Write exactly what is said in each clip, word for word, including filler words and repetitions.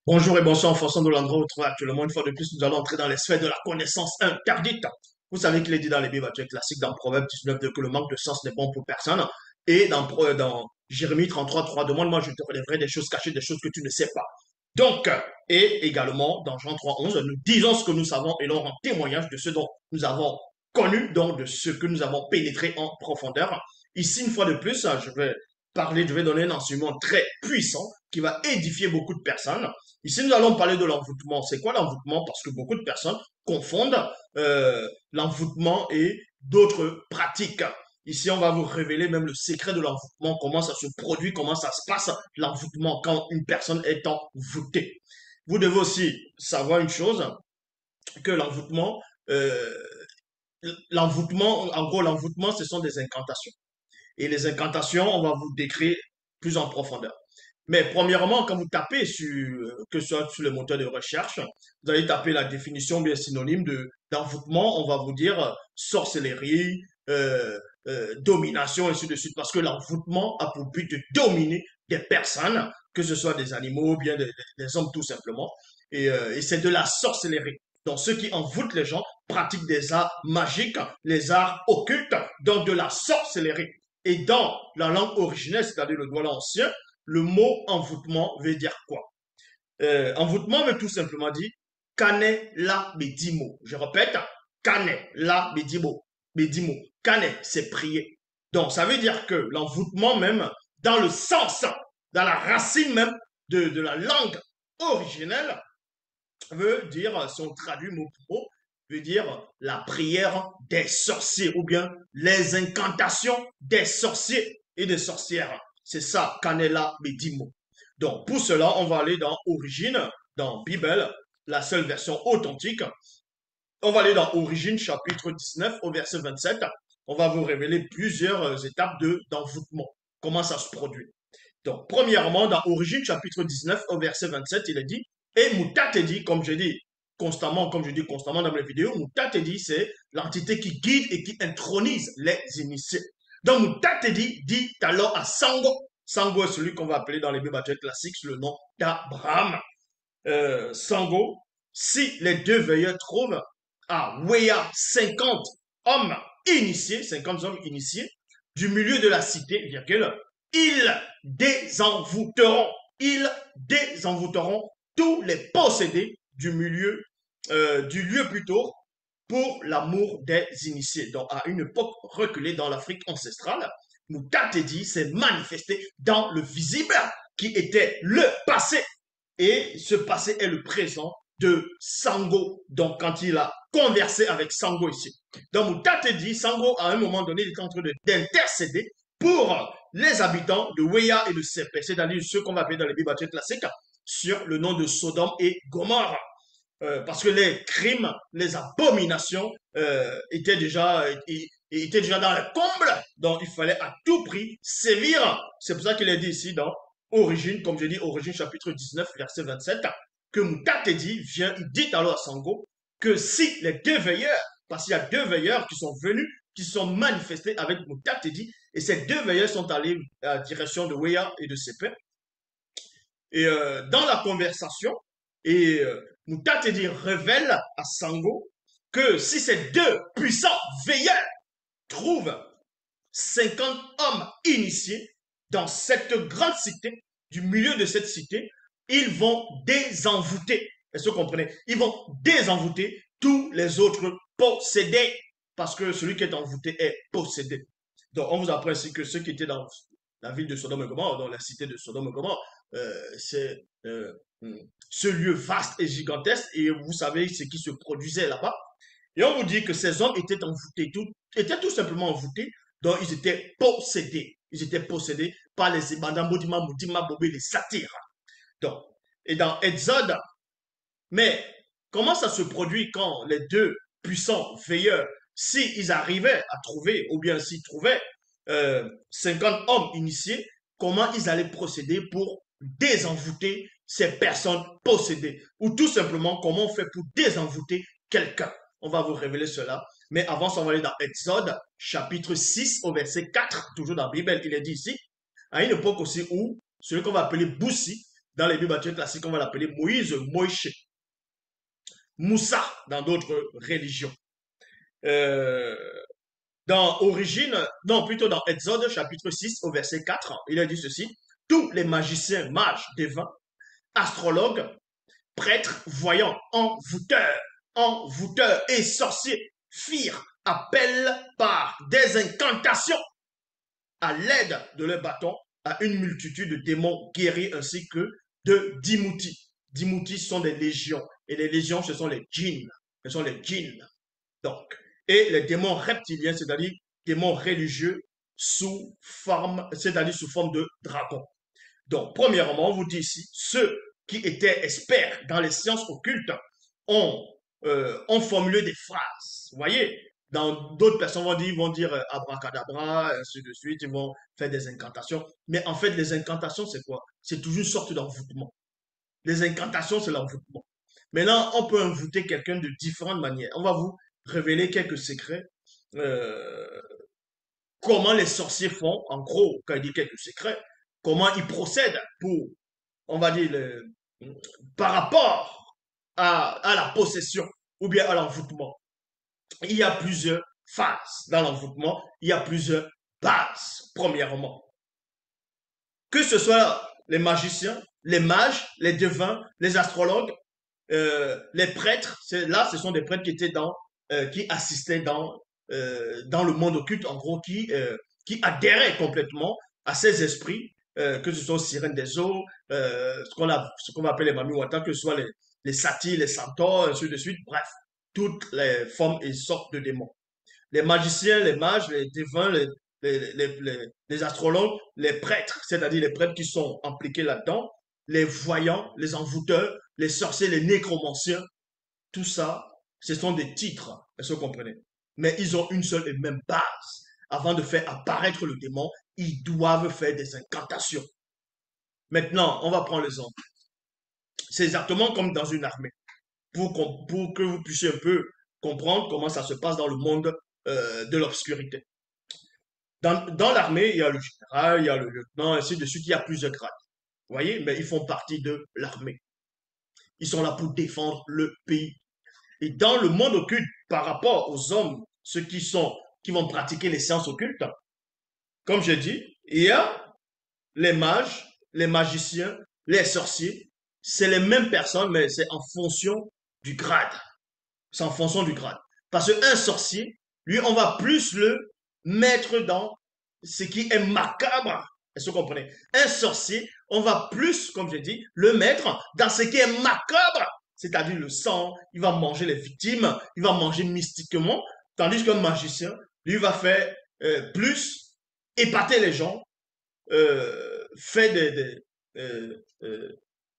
Bonjour et bonsoir en fonction de l'endroit où vous trouvez actuellement. Une fois de plus, nous allons entrer dans les sphères de la connaissance interdite. Vous savez qu'il est dit dans les Bibles classiques, dans Proverbe dix-neuf, que le manque de sens n'est bon pour personne. Et dans, dans Jérémie trente-trois, trois, demande-moi, je te relèverai des choses cachées, des choses que tu ne sais pas. Donc, et également, dans Jean trois, onze, nous disons ce que nous savons et l'on rend témoignage de ce dont nous avons connu, donc de ce que nous avons pénétré en profondeur. Ici, une fois de plus, je vais parler, je vais donner un enseignement très puissant qui va édifier beaucoup de personnes. Ici, nous allons parler de l'envoûtement. C'est quoi l'envoûtement? Parce que beaucoup de personnes confondent euh, l'envoûtement et d'autres pratiques. Ici, on va vous révéler même le secret de l'envoûtement, comment ça se produit, comment ça se passe, l'envoûtement, quand une personne est envoûtée. Vous devez aussi savoir une chose, que l'envoûtement, euh, l'envoûtement, en gros, l'envoûtement, ce sont des incantations. Et les incantations, on va vous décrire plus en profondeur. Mais premièrement, quand vous tapez sur, euh, que ce soit sur le moteur de recherche, vous allez taper la définition bien synonyme de d'envoûtement, on va vous dire euh, sorcellerie, euh, euh, domination, et ainsi de suite, parce que l'envoûtement a pour but de dominer des personnes, que ce soit des animaux, bien des, des hommes tout simplement, et, euh, et c'est de la sorcellerie. Donc ceux qui envoûtent les gens pratiquent des arts magiques, les arts occultes, donc de la sorcellerie. Et dans la langue originelle, c'est-à-dire le droit ancien, le mot envoûtement veut dire quoi? Euh, envoûtement veut tout simplement dire Kane la bedimo. Je répète, Kane la bedimo. Bedimo. Kane, c'est prier. Donc, ça veut dire que l'envoûtement même, dans le sens, dans la racine même de, de la langue originelle, veut dire, si on traduit mot pour mot, veut dire la prière des sorciers ou bien les incantations des sorciers et des sorcières. C'est ça, Canela Medimo. Donc, pour cela, on va aller dans Origine, dans Bible, la seule version authentique. On va aller dans Origine, chapitre dix-neuf, au verset vingt-sept. On va vous révéler plusieurs étapes de d'envoûtement. Comment ça se produit. Donc, premièrement, dans Origine, chapitre dix-neuf, au verset vingt-sept, il est dit, et Moutatedi, comme je dis constamment, comme je dis constamment dans mes vidéos, Moutatedi, c'est l'entité qui guide et qui intronise les initiés. Donc, Moutatedi dit alors à Sango. Sango est celui qu'on va appeler dans les Bibles classiques sous le nom d'Abraham. Euh, Sango, si les deux veilleurs trouvent à Weya cinquante hommes initiés, cinquante hommes initiés, du milieu de la cité, virgule, ils désenvoûteront, ils désenvoûteront tous les possédés du milieu, euh, du lieu plutôt, pour l'amour des initiés. Donc, à une époque reculée dans l'Afrique ancestrale, Moutatedi s'est manifesté dans le visible, qui était le passé. Et ce passé est le présent de Sango. Donc, quand il a conversé avec Sango ici. Donc, Moutatedi, Sango, à un moment donné, il est en train d'intercéder pour les habitants de Weya et de Sepe, c'est-à-dire ceux qu'on va appeler dans les Bibles classiques, sur le nom de Sodome et Gomorrhe. Euh, parce que les crimes, les abominations euh, étaient déjà euh, étaient déjà dans le comble, donc il fallait à tout prix sévir. C'est pour ça qu'il est dit ici dans Origine, comme je dis, Origine chapitre dix-neuf, verset vingt-sept, que Moutatedi vient, il dit alors à Sango que si les deux veilleurs, parce qu'il y a deux veilleurs qui sont venus, qui sont manifestés avec Moutatedi, et ces deux veilleurs sont allés à la direction de Weya et de Sepe, et euh, dans la conversation, et euh, Moutatedi révèle à Sango que si ces deux puissants veilleurs trouvent cinquante hommes initiés dans cette grande cité, du milieu de cette cité, ils vont désenvoûter. Est-ce que vous comprenez? Ils vont désenvoûter tous les autres possédés. Parce que celui qui est envoûté est possédé. Donc, on vous apprend ainsi que ceux qui étaient dans la ville de Sodome et Gomorrhe, dans la cité de Sodome et Gomorrhe, euh, c'est euh, ce lieu vaste et gigantesque, et vous savez ce qui se produisait là-bas. Et on vous dit que ces hommes étaient envoûtés, tout, étaient tout simplement envoûtés, donc ils étaient possédés. Ils étaient possédés par les Ibadambodima, Moudima, Bobé, les satyres. Donc, et dans Exode, mais comment ça se produit quand les deux puissants veilleurs, s'ils arrivaient à trouver, ou bien s'ils trouvaient euh, cinquante hommes initiés, comment ils allaient procéder pour désenvoûter ces personnes possédées? Ou tout simplement, comment on fait pour désenvoûter quelqu'un? On va vous révéler cela. Mais avant ça, on va aller dans Exode, chapitre six, au verset quatre, toujours dans la Bible, il est dit ici, à une époque aussi où celui qu'on va appeler Boussi, Dans les Bibles classiques, on va l'appeler Moïse, Moïse, Moussa dans d'autres religions. Euh, dans Origine, non, plutôt dans Exode, chapitre six, au verset quatre, il a dit ceci: tous les magiciens, mages, devins, astrologues, prêtres, voyants, envoûteurs, envoûteurs et sorciers firent appel par des incantations à l'aide de leurs bâtons à une multitude de démons guéris ainsi que de dimoutis. Dimoutis sont des légions et les légions ce sont les djinns. Ce sont les djinns. Donc, et les démons reptiliens, c'est-à-dire démons religieux sous forme, c'est-à-dire sous forme de dragon. Donc, premièrement, on vous dit ici, ceux qui étaient experts dans les sciences occultes ont, euh, ont formulé des phrases. Vous voyez, dans d'autres personnes vont dire, vont dire euh, abracadabra, ainsi de suite, ils vont faire des incantations. Mais en fait, les incantations, c'est quoi? C'est toujours une sorte d'envoûtement. Les incantations, c'est l'envoûtement. Maintenant, on peut envoûter quelqu'un de différentes manières. On va vous révéler quelques secrets. Euh, comment les sorciers font, en gros, quand il dit quelques secrets, comment ils procèdent pour, on va dire, le, par rapport à, à la possession ou bien à l'envoûtement. Il y a plusieurs phases dans l'envoûtement, il y a plusieurs bases, premièrement. Que ce soit les magiciens, les mages, les devins, les astrologues, euh, les prêtres, là, ce sont des prêtres qui étaient dans, euh, qui assistaient dans, euh, dans le monde occulte, en gros, qui, euh, qui adhéraient complètement à ces esprits, euh, que ce soit sirènes des eaux, euh, ce qu'on a, ce qu'on appelle les mamiwata, que ce soit les, les satyres, les centaures, ainsi de suite, bref, toutes les formes et sortes de démons. Les magiciens, les mages, les devins, les, les, les, les, les astrologues, les prêtres, c'est-à-dire les prêtres qui sont impliqués là-dedans, les voyants, les envoûteurs, les sorciers, les nécromanciens, tout ça, ce sont des titres, est-ce que vous comprenez? Mais ils ont une seule et même base. Avant de faire apparaître le démon, ils doivent faire des incantations. Maintenant, on va prendre l'exemple. C'est exactement comme dans une armée. Pour, pour que vous puissiez un peu comprendre comment ça se passe dans le monde euh, de l'obscurité. Dans, dans l'armée, il y a le général, il y a le lieutenant, ainsi de suite, il y a plusieurs grades. Vous voyez, mais ils font partie de l'armée. Ils sont là pour défendre le pays. Et dans le monde occulte, par rapport aux hommes, ceux qui sont, qui vont pratiquer les sciences occultes, comme je dis, il y a les mages, les magiciens, les sorciers. C'est les mêmes personnes, mais c'est en fonction du grade. C'est en fonction du grade. Parce qu'un sorcier, lui, on va plus le mettre dans ce qui est macabre. Est-ce que vous comprenez? Un sorcier, on va plus, comme je dis, le mettre dans ce qui est macabre, c'est-à-dire le sang, il va manger les victimes, il va manger mystiquement, tandis qu'un magicien, lui, va faire euh, plus épater les gens, euh, faire des, des euh, euh,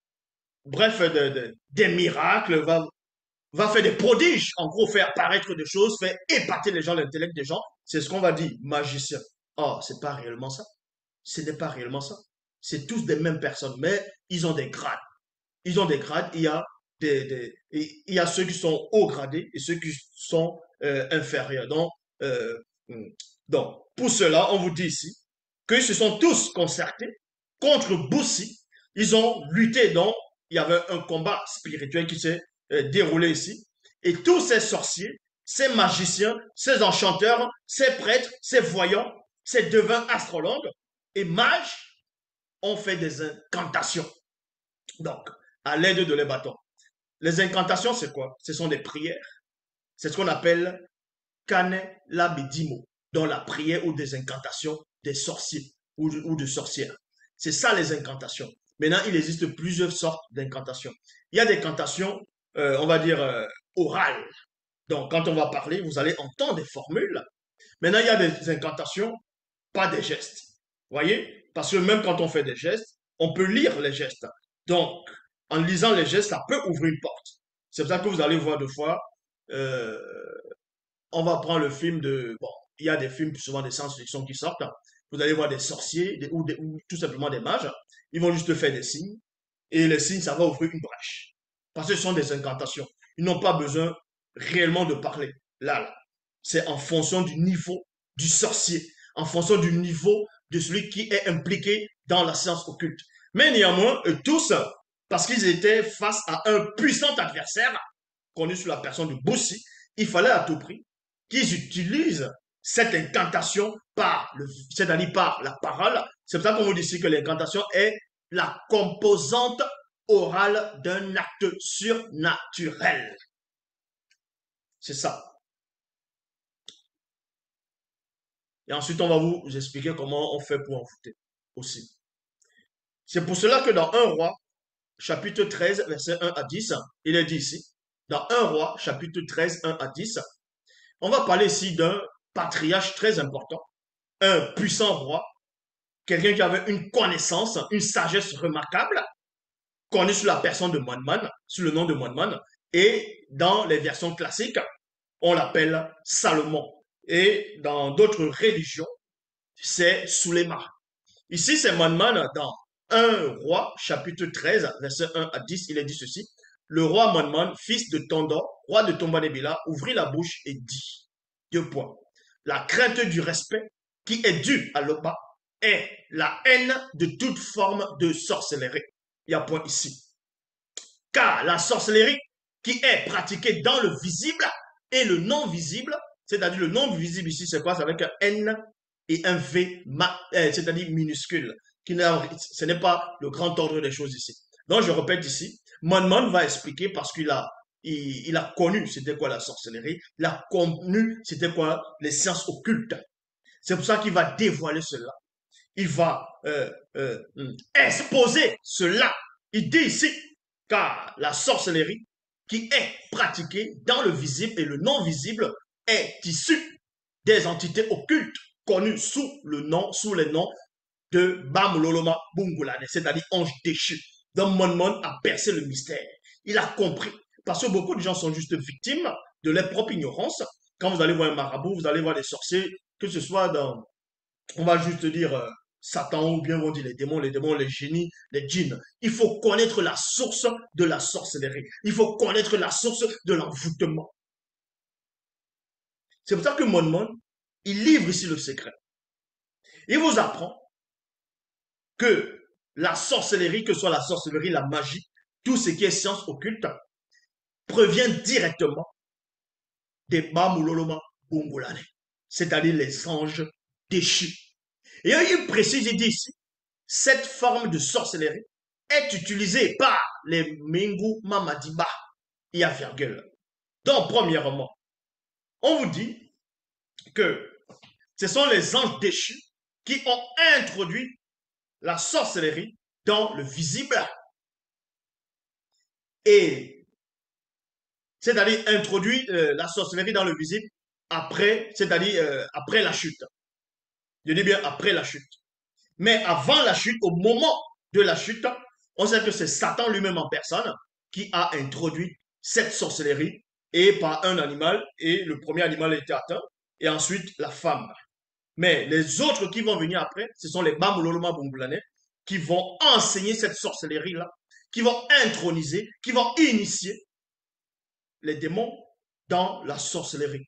bref, de, de, des miracles, va va faire des prodiges, en gros, faire apparaître des choses, faire épater les gens, l'intellect des gens. C'est ce qu'on va dire, magicien. Or, c'est pas réellement ça. Ce n'est pas réellement ça. C'est tous des mêmes personnes, mais ils ont des grades. Ils ont des grades. Il y a des, des il y a ceux qui sont haut gradés et ceux qui sont euh, inférieurs. Donc, euh, donc, pour cela, on vous dit ici qu'ils se sont tous concertés contre Boussi. Ils ont lutté, donc il y avait un combat spirituel qui s'est euh, déroulé ici. Et tous ces sorciers, ces magiciens, ces enchanteurs, ces prêtres, ces voyants, ces devins astrologues et mages ont fait des incantations. Donc, à l'aide de les bâtons. Les incantations, c'est quoi? Ce sont des prières. C'est ce qu'on appelle Kane Labidimo, dans la prière ou des incantations des sorciers ou de, ou de sorcières. C'est ça les incantations. Maintenant, il existe plusieurs sortes d'incantations. Il y a des incantations, euh, on va dire, euh, orales. Donc, quand on va parler, vous allez entendre des formules. Maintenant, il y a des incantations, pas des gestes. Vous voyez? Parce que même quand on fait des gestes, on peut lire les gestes. Donc, en lisant les gestes, ça peut ouvrir une porte. C'est pour ça que vous allez voir deux fois, euh, on va prendre le film de... Bon, il y a des films souvent des science-fiction qui sortent. Vous allez voir des sorciers des, ou, des, ou tout simplement des mages. Ils vont juste faire des signes. Et les signes, ça va ouvrir une brèche. Parce que ce sont des incantations. Ils n'ont pas besoin réellement de parler. Là, là. C'est en fonction du niveau du sorcier. En fonction du niveau de celui qui est impliqué dans la science occulte. Mais néanmoins, eux tous, parce qu'ils étaient face à un puissant adversaire, connu sous la personne de Boussi, il fallait à tout prix qu'ils utilisent cette incantation par, le, c'est-à-dire par la parole. C'est pour ça qu'on vous dit ici que l'incantation est la composante orale d'un acte surnaturel. C'est ça. Et ensuite, on va vous expliquer comment on fait pour en foutre aussi. C'est pour cela que dans un roi, chapitre treize, versets un à dix, il est dit ici, dans un roi, chapitre treize, un à dix, on va parler ici d'un patriarche très important, un puissant roi, quelqu'un qui avait une connaissance, une sagesse remarquable, connu sous la personne de Moinman, sous le nom de Moinman, et dans les versions classiques, on l'appelle Salomon. Et dans d'autres religions, c'est Suleiman. Ici, c'est Moinman dans un roi, chapitre treize, verset un à dix, il est dit ceci. Le roi Moinman, fils de Tondo, roi de Tombanébila, ouvrit la bouche et dit, deux points, la crainte du respect qui est due à l'Oba est la haine de toute forme de sorcellerie. Il y a point ici. Car la sorcellerie qui est pratiquée dans le visible et le non visible, c'est-à-dire le non visible ici, c'est quoi? C'est avec un N et un V, c'est-à-dire minuscule. Qui ce n'est pas le grand ordre des choses ici. Donc, je répète ici, Monmon va expliquer parce qu'il a, il, il a connu c'était quoi la sorcellerie, il a connu c'était quoi les sciences occultes. C'est pour ça qu'il va dévoiler cela. Il va euh, euh, exposer cela. Il dit ici, car la sorcellerie qui est pratiquée dans le visible et le non visible est issue des entités occultes connues sous le nom, sous les noms de Bamuloloma Bungulane, c'est-à-dire ange déchu. Donc Monmon a percé le mystère. Il a compris. Parce que beaucoup de gens sont juste victimes de leur propre ignorance. Quand vous allez voir un marabout, vous allez voir des sorciers, que ce soit dans, on va juste dire, euh, Satan ou bien on dit les démons, les démons, les génies, les djinns. Il faut connaître la source de la sorcellerie. Il faut connaître la source de l'envoûtement. C'est pour ça que Monmon, il livre ici le secret. Il vous apprend que la sorcellerie, que ce soit la sorcellerie, la magie, tout ce qui est science occulte, provient directement des Bamuloloma Bungulane, c'est-à-dire les anges déchus. Et il précise, il dit ici, cette forme de sorcellerie est utilisée par les Mingu Mamadiba. Il y a virgule. Donc, premièrement, on vous dit que ce sont les anges déchus qui ont introduit la sorcellerie dans le visible et c'est-à-dire introduit euh, la sorcellerie dans le visible après, c'est-à-dire euh, après la chute. Je dis bien après la chute. Mais avant la chute, au moment de la chute, on sait que c'est Satan lui-même en personne qui a introduit cette sorcellerie et par un animal, et le premier animal a été atteint, et ensuite la femme. Mais les autres qui vont venir après, ce sont les Bamuloloma Bungulane qui vont enseigner cette sorcellerie-là, qui vont introniser, qui vont initier les démons dans la sorcellerie,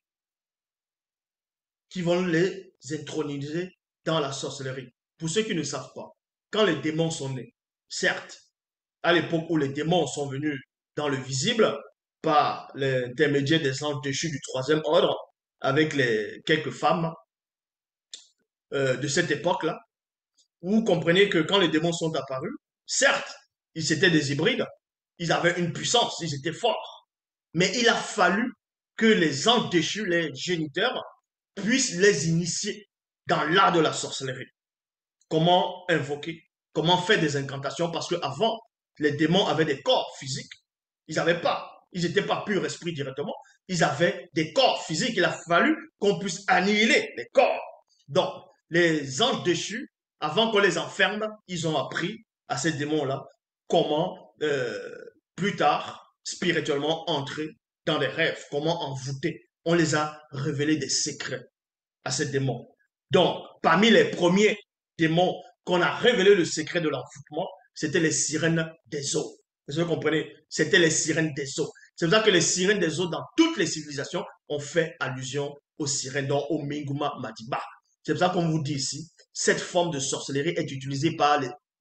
qui vont les introniser dans la sorcellerie. Pour ceux qui ne savent pas, quand les démons sont nés, certes, à l'époque où les démons sont venus dans le visible, par l'intermédiaire des anges déchus du troisième ordre, avec les quelques femmes euh, de cette époque-là, vous comprenez que quand les démons sont apparus, certes, ils étaient des hybrides, ils avaient une puissance, ils étaient forts, mais il a fallu que les anges déchus, les géniteurs, puissent les initier dans l'art de la sorcellerie. Comment invoquer, comment faire des incantations, parce qu'avant, les démons avaient des corps physiques, ils n'avaient pas, ils n'étaient pas purs esprits directement, ils avaient des corps physiques, il a fallu qu'on puisse annihiler les corps. Donc, les anges déchus, avant qu'on les enferme, ils ont appris à ces démons-là comment, euh, plus tard, spirituellement, entrer dans les rêves, comment envoûter. On les a révélé des secrets à ces démons. Donc, parmi les premiers démons qu'on a révélé le secret de l'envoûtement, c'était les sirènes des eaux. Vous comprenez? C'était les sirènes des eaux. C'est pour ça que les sirènes des eaux, dans toutes les civilisations, ont fait allusion aux sirènes, donc au Minguma Madiba. C'est pour ça qu'on vous dit ici, cette forme de sorcellerie est utilisée par les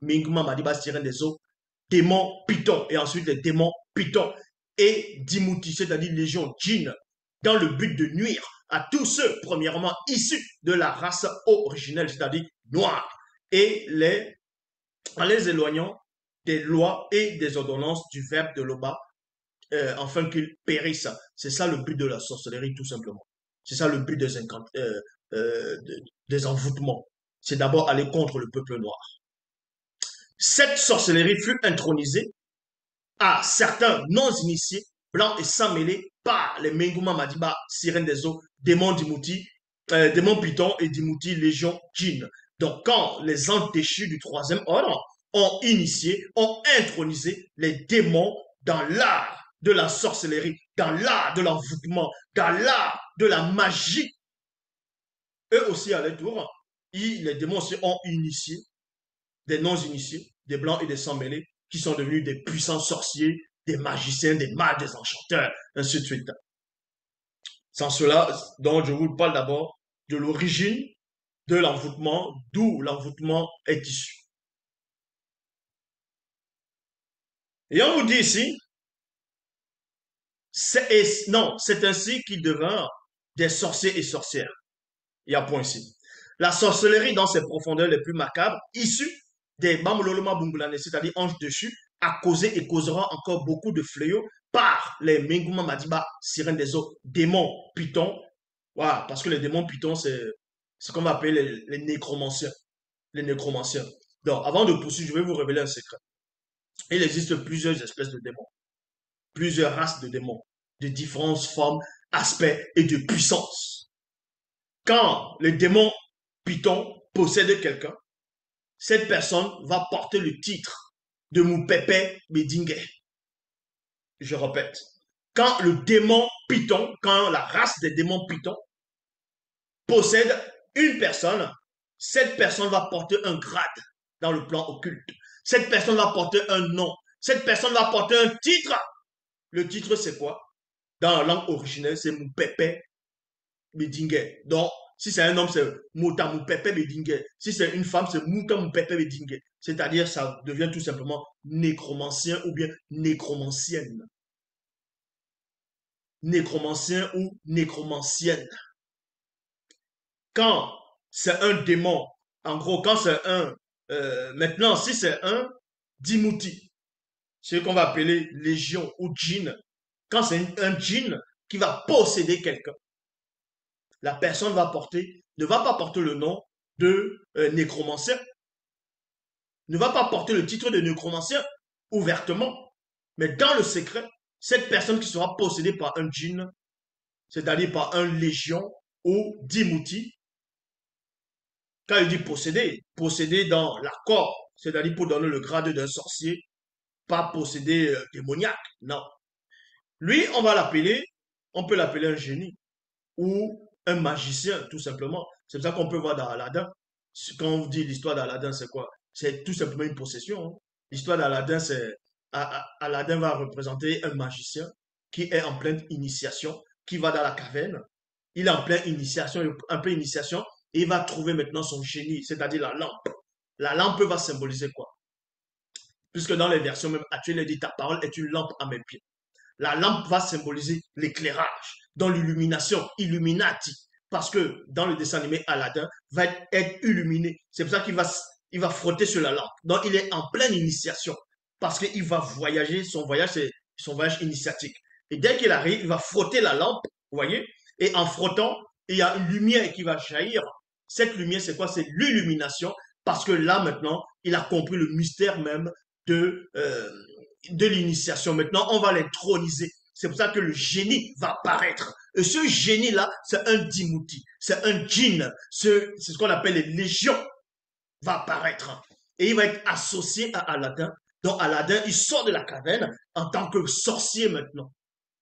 Minguma Madiba Sirène des eaux, démons Python, et ensuite les démons Python, et Dimouti, c'est-à-dire légion djinn, dans le but de nuire à tous ceux, premièrement, issus de la race originelle, c'est-à-dire noire, et les, en les éloignant des lois et des ordonnances du verbe de l'Oba, euh, afin qu'ils périssent. C'est ça le but de la sorcellerie, tout simplement. C'est ça le but des, incant euh, euh, des envoûtements. C'est d'abord aller contre le peuple noir. Cette sorcellerie fut intronisée à certains non-initiés, blancs et sans mêlés, par les Menguma Madiba, sirènes des eaux, démons Dimouti, euh, démons Python et Dimouti, légion djinn. Donc, quand les anges déchus du troisième ordre ont initié, ont intronisé les démons dans l'art de la sorcellerie, dans l'art de l'envoûtement, dans l'art de la magie, eux aussi à leur tour, ils, les démons aussi ont initié des non-initiés, des blancs et des sans-mêlés, qui sont devenus des puissants sorciers, des magiciens, des mages, des enchanteurs, ainsi de suite. Sans cela, donc je vous parle d'abord de l'origine de l'envoûtement, d'où l'envoûtement est issu. Et on vous dit ici, c'est, non, c'est ainsi qu'ils devinrent des sorciers et sorcières. Il y a point ici. La sorcellerie dans ses profondeurs les plus macabres, issue des Bamololoma Bungulane, c'est-à-dire anges dessus, a causé et causera encore beaucoup de fléaux par les Menguma Madiba, sirènes des eaux, démons, pythons. Voilà, parce que les démons pythons, c'est ce qu'on va appeler les, les nécromanciens. Les nécromanciens. Donc, avant de poursuivre, je vais vous révéler un secret. Il existe plusieurs espèces de démons, plusieurs races de démons, de différentes formes, aspects et de puissance. Quand le démon python possède quelqu'un, cette personne va porter le titre de Moupepe Bedingue. Je répète, quand le démon python, quand la race des démons python possède une personne, cette personne va porter un grade dans le plan occulte. Cette personne va porter un nom. Cette personne va porter un titre. Le titre, c'est quoi? Dans la langue originelle, c'est Moupepe Bedingue. Donc, si c'est un homme, c'est Mouta Moupepe Bedingue. Si c'est une femme, c'est Mouta Moupepe Bedingue. C'est-à-dire, ça devient tout simplement nécromancien ou bien nécromancienne. Nécromancien ou nécromancienne. Quand c'est un démon, en gros, quand c'est un... Euh, maintenant, si c'est un Dimouti, ce qu'on va appeler légion ou djinn, quand c'est un djinn qui va posséder quelqu'un, la personne va porter, ne va pas porter le nom de euh, nécromancien, ne va pas porter le titre de nécromancien ouvertement, mais dans le secret, cette personne qui sera possédée par un djinn, c'est-à-dire par un légion ou dimouti, quand il dit posséder, posséder dans l'accord, c'est-à-dire pour donner le grade d'un sorcier, pas posséder euh, démoniaque, non. Lui, on va l'appeler, on peut l'appeler un génie ou un magicien, tout simplement. C'est ça qu'on peut voir dans Aladdin. Quand on dit l'histoire d'Aladdin, c'est quoi? C'est tout simplement une possession. Hein. L'histoire d'Aladdin, c'est Aladdin va représenter un magicien qui est en pleine initiation, qui va dans la caverne. Il est en pleine initiation, en pleine initiation, et il va trouver maintenant son génie, c'est-à-dire la lampe. La lampe va symboliser quoi? Puisque dans les versions même actuelles, il dit ta parole est une lampe à mes pieds. La lampe va symboliser l'éclairage, dans l'illumination, illuminati. Parce que dans le dessin animé, Aladdin va être, être illuminé. C'est pour ça qu'il va, il va frotter sur la lampe. Donc il est en pleine initiation. Parce qu'il va voyager, son voyage, c'est son voyage initiatique. Et dès qu'il arrive, il va frotter la lampe, vous voyez, et en frottant, il y a une lumière qui va jaillir. Cette lumière, c'est quoi? C'est l'illumination. Parce que là, maintenant, il a compris le mystère même de, euh, de l'initiation. Maintenant, on va l'introniser. C'est pour ça que le génie va apparaître. Et ce génie-là, c'est un dimouti, c'est un djinn, c'est ce qu'on appelle les légions, va apparaître. Et il va être associé à Aladdin. Donc Aladdin, il sort de la caverne en tant que sorcier maintenant.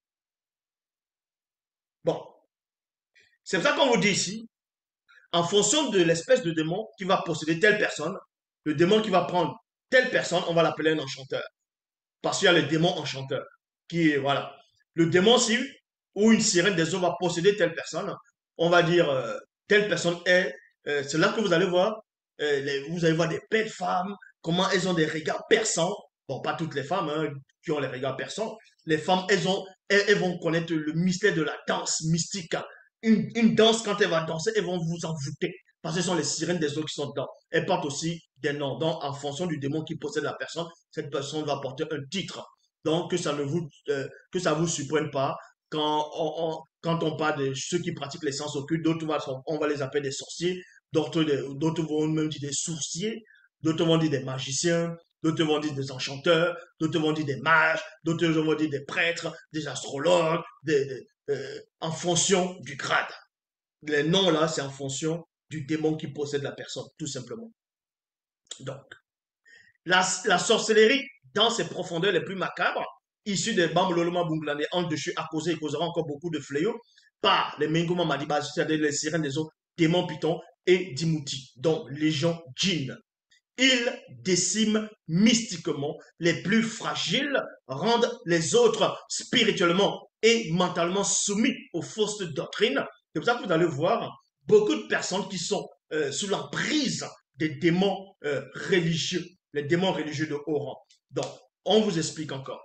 Bon, c'est pour ça qu'on vous dit ici, en fonction de l'espèce de démon qui va posséder telle personne, le démon qui va prendre telle personne, on va l'appeler un enchanteur. Parce qu'il y a les démons enchanteurs. Qui, voilà. Le démon, si, ou une sirène des eaux va posséder telle personne, on va dire, euh, telle personne est, euh, c'est là que vous allez voir, euh, les, vous allez voir des belles femmes, comment elles ont des regards perçants. Bon, pas toutes les femmes hein, qui ont les regards perçants. Les femmes, elles, ont, elles, elles vont connaître le mystère de la danse mystique. Une, une danse, quand elle va danser, elles vont vous envoûter. Parce que ce sont les sirènes des eaux qui sont dedans. Elles portent aussi des noms. Donc, en fonction du démon qui possède la personne, cette personne va porter un titre. Donc, que ça ne vous, euh, que ça vous surprenne pas. Quand on, on- quand on parle de ceux qui pratiquent les sens occultes, d'autres, va- on va les appeler des sorciers. D'autres, d'autres vont même dire des sourciers. D'autres vont dire des magiciens. D'autres vont dire des enchanteurs. D'autres vont dire des mages. D'autres vont dire des prêtres, des astrologues, des, des, euh, en fonction du grade. Les noms là, c'est en fonction du démon qui possède la personne, tout simplement. Donc, la, la sorcellerie, dans ses profondeurs les plus macabres, issue des Bambololoma Bunglane, en dessus, a causé et causera encore beaucoup de fléaux par les Menguma Madiba, c'est-à-dire les sirènes des eaux, démons pitons et Dimouti, dont légion djinn. Ils déciment mystiquement les plus fragiles, rendent les autres spirituellement et mentalement soumis aux fausses doctrines. C'est pour ça que vous allez voir beaucoup de personnes qui sont euh, sous l'emprise des démons euh, religieux, les démons religieux de haut rang. Donc, on vous explique encore.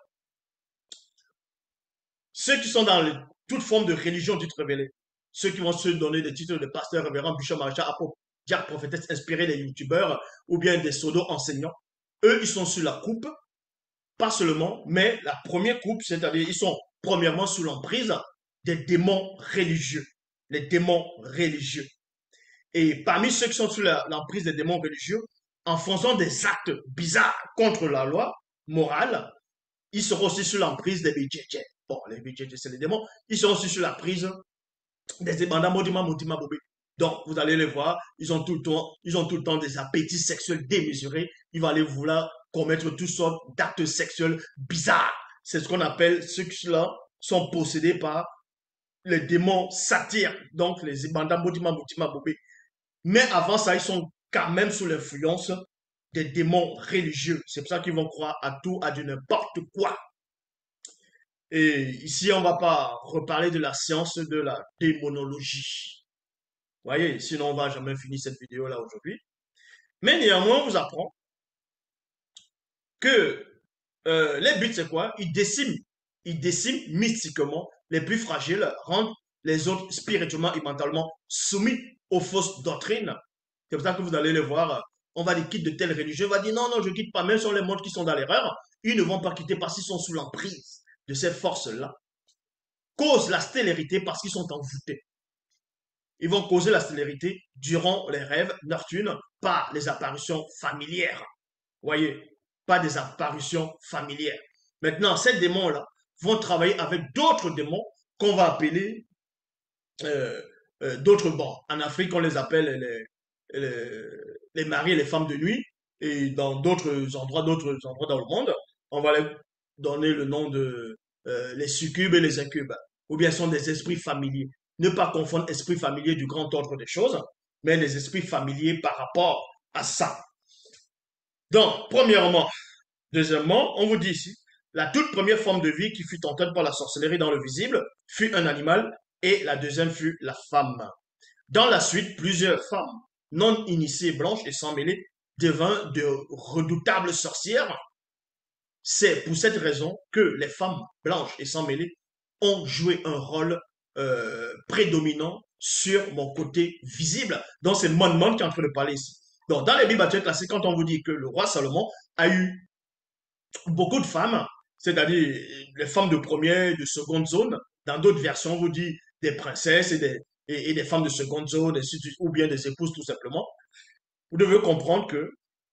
Ceux qui sont dans le, toute forme de religion dite révélée, ceux qui vont se donner des titres de pasteur, révérend, bishop, maréchal, apôtre, diacre, prophétesse, inspirés des youtubeurs ou bien des pseudo-enseignants, eux, ils sont sur la coupe, pas seulement, mais la première coupe, c'est-à-dire ils sont premièrement sous l'emprise des démons religieux, les démons religieux. Et parmi ceux qui sont sous l'emprise des démons religieux, en faisant des actes bizarres contre la loi morale, ils seront aussi sous l'emprise des B J J. Bon, les B J J, c'est les démons. Ils seront aussi sous la prise des ébandats Modima Motima Bobé. Donc, vous allez les voir, ils ont tout le temps, ils ont tout le temps des appétits sexuels démesurés. Ils vont aller vouloir commettre toutes sortes d'actes sexuels bizarres. C'est ce qu'on appelle, ceux-là sont possédés par les démons satyres, donc les ébandats Modima Motima Bobé. Mais avant ça, ils sont quand même sous l'influence des démons religieux. C'est pour ça qu'ils vont croire à tout, à du n'importe quoi. Et ici, on ne va pas reparler de la science de la démonologie. Vous voyez, sinon on va jamais finir cette vidéo-là aujourd'hui. Mais néanmoins, on vous apprend que euh, les buts, c'est quoi? Ils déciment, ils déciment mystiquement les plus fragiles, rendent les autres spirituellement et mentalement soumis aux fausses doctrines. C'est pour ça que vous allez les voir. On va les quitter de telles religieux. On va dire non, non, je ne quitte pas. Même sur les mondes qui sont dans l'erreur, ils ne vont pas quitter parce qu'ils sont sous l'emprise de ces forces-là. Cause la stélérité parce qu'ils sont envoûtés. Ils vont causer la célérité durant les rêves nocturnes par les apparitions familières. Vous voyez, pas des apparitions familières. Maintenant, ces démons-là vont travailler avec d'autres démons qu'on va appeler euh, euh, d'autres bords. En Afrique, on les appelle les, les, les maris et les femmes de nuit. Et dans d'autres endroits, d'autres endroits dans le monde, on va leur donner le nom de euh, les succubes et les incubes. Ou bien sont des esprits familiers. Ne pas confondre esprit familier du grand ordre des choses, mais les esprits familiers par rapport à ça. Donc, premièrement, deuxièmement, on vous dit ici, la toute première forme de vie qui fut tentée par la sorcellerie dans le visible fut un animal et la deuxième fut la femme. Dans la suite, plusieurs femmes non initiées, blanches et sans mêlée devinrent de redoutables sorcières. C'est pour cette raison que les femmes blanches et sans mêlée ont joué un rôle euh, prédominant sur mon côté visible. Donc, c'est Mon Mon qui est en train de parler ici. Donc, dans les Bibles classiques, quand on vous dit que le roi Salomon a eu beaucoup de femmes, c'est-à-dire les femmes de première, de seconde zone, dans d'autres versions, on vous dit des princesses et des, et, et des femmes de seconde zone, ou bien des épouses tout simplement. Vous devez comprendre que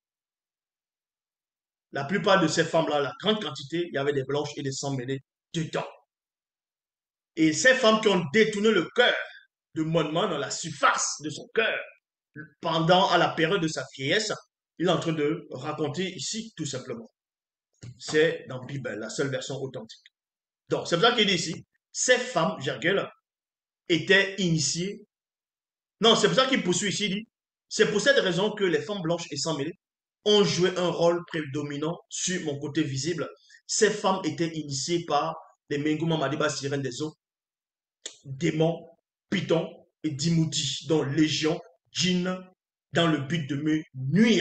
la plupart de ces femmes-là, la grande quantité, il y avait des blanches et des sans mêlées dedans. Et ces femmes qui ont détourné le cœur de Monman dans la surface de son cœur, pendant à la période de sa vieillesse, il est en train de raconter ici tout simplement. C'est dans la Bible, la seule version authentique. Donc, c'est pour ça qu'il dit ici, ces femmes, Gergel, étaient initiées. Non, c'est pour ça qu'il poursuit ici, il dit, c'est pour cette raison que les femmes blanches et sans mêlée ont joué un rôle prédominant sur mon côté visible. Ces femmes étaient initiées par les Menguma Madiba sirènes des eaux, démons, pythons et dimouti, dont légion, djinn, dans le but de me nuire.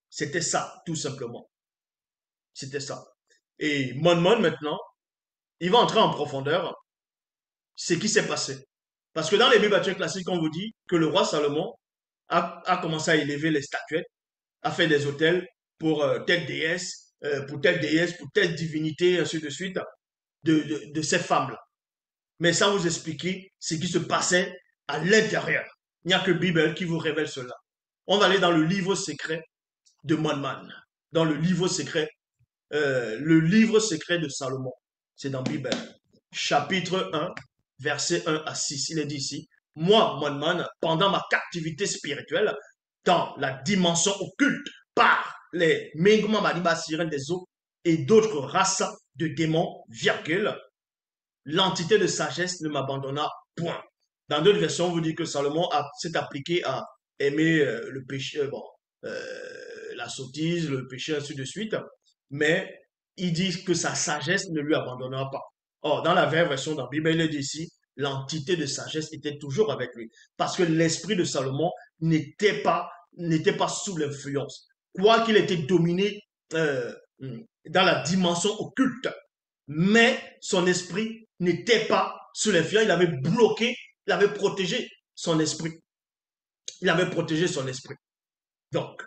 C'était ça, tout simplement. C'était ça. Et Mon Mon, maintenant, il va entrer en profondeur ce qui s'est passé. Parce que dans les Bibles classiques, on vous dit que le roi Salomon a, a commencé à élever les statuettes, a fait des hôtels pour euh, telle déesse, euh, pour telle déesse, pour telle divinité, ainsi de suite, de, de, de ces femmes-là. Mais sans vous expliquer ce qui se passait à l'intérieur. Il n'y a que Bible qui vous révèle cela. On va aller dans le livre secret de Monman, dans le livre secret, euh, le livre secret de Salomon. C'est dans Bible, chapitre un, verset un à six. Il est dit ici, moi, Monman, pendant ma captivité spirituelle, dans la dimension occulte, par les Menguma Madiba sirènes des eaux et d'autres races de démons, virgule, l'entité de sagesse ne m'abandonna point. Dans d'autres versions, on vous dit que Salomon s'est appliqué à aimer euh, le péché, euh, bon, euh, la sottise, le péché, ainsi de suite. Mais il dit que sa sagesse ne lui abandonnera pas. Or, dans la vraie version dans la Bible, il est dit ici, l'entité de sagesse était toujours avec lui. Parce que l'esprit de Salomon n'était pas, n'était pas sous l'influence. Quoi qu'il était dominé euh, dans la dimension occulte, mais son esprit n'était pas sous l'influence, il avait bloqué, il avait protégé son esprit. Il avait protégé son esprit. Donc,